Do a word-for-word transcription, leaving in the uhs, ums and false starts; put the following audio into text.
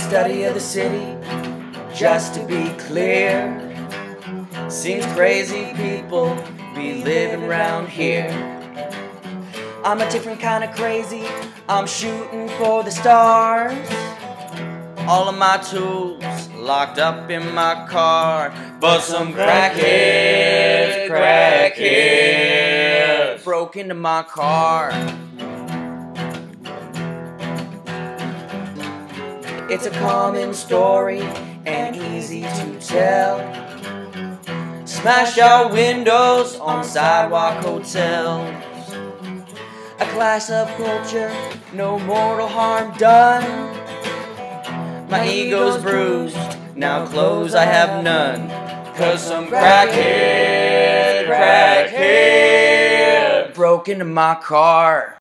study of the city, just to be clear. Seems crazy people be living around here. I'm a different kind of crazy, I'm shooting for the stars. All of my tools locked up in my car, but some crackheads, crackheads broke into my car. It's a common story and easy to tell. Smash our windows on sidewalk hotels. A clash of culture, no mortal harm done. My ego's bruised, now clothes I have none. Cause some crackhead, crackhead broke into my car.